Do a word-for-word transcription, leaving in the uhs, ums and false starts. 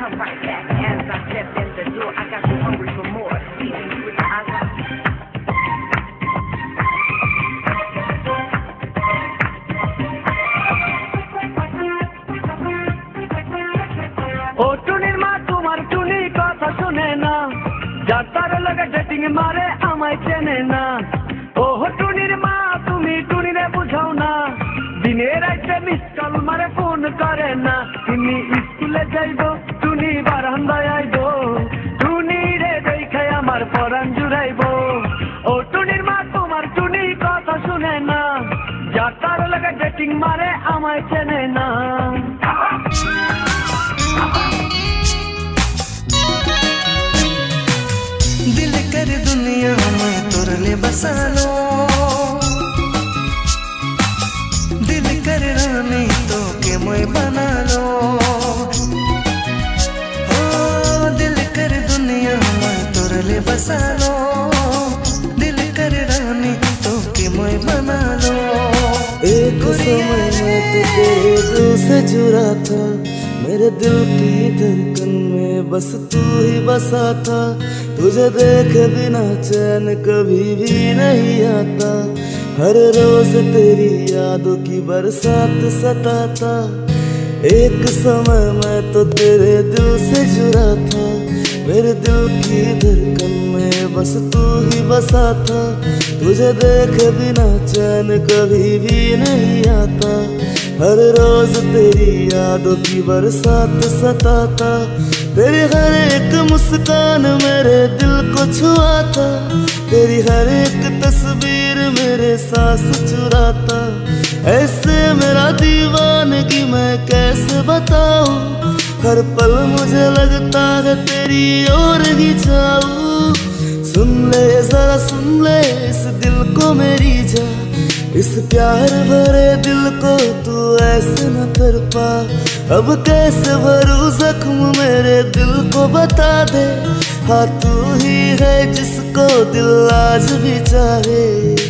come right back. As I stepped in the door, I got you hungry for more. Leaving you with the eyes on. ओ टुनिर मा तुम्हार टुनी कथा शुने ना, जातार लगे dating मारे आमाय चेने ना। ओ टुनिर मा तुमी टुनिरे बुझाओ ना, दिने राइते मिस कल मारे फोन करे ना। तुमी स्कूले जाइबो टुनी बारान्दाय आइबो, टुनी रे देखे आमार परान जुड़ाइबो। ओ टुनिर मा तुम्हार टुनी कथा शुने ना, जातार लगे डेटिंग मारे आमाय चेने ना। दिल कर दुनिया में तोरले बसा लो, दिल कर रानी तो के मैं बना लो। ओ दिल कर दुनिया में तोरले बसा लो, दिल कर रानी तो के मैं बना लो। एक समय में तो तेरे दिल से जुड़ा था, मेरे दिल की धड़कन में बस तू ही बसा था। तुझे देखे बिना चैन कभी भी नहीं आता, हर रोज तेरी यादों की बरसात सताता। एक समय मैं तो तेरे दिल से जुड़ा था, मेरे दिल की धड़कन में बस तू ही बसा था। तुझे देखे बिना चैन कभी भी नहीं आता, हर रोज तेरी यादों की बरसात सताता। तेरी हर एक मुस्कान मेरे दिल को छुआ था, तेरी हर एक तस्वीर मेरे सांस चुराता। ऐसे मेरा दीवानगी मैं कैसे बताऊं, हर पल मुझे लगता है तेरी ओर ही जाऊं। सुन ले जरा सुन ले इस दिल को मेरी जा, इस प्यार भरे दिल को तू ऐसे न तड़पा। अब कैसे भरूं जख्म मेरे दिल को बता दे, हाँ तू ही है जिसको दिल आज भी चाहे।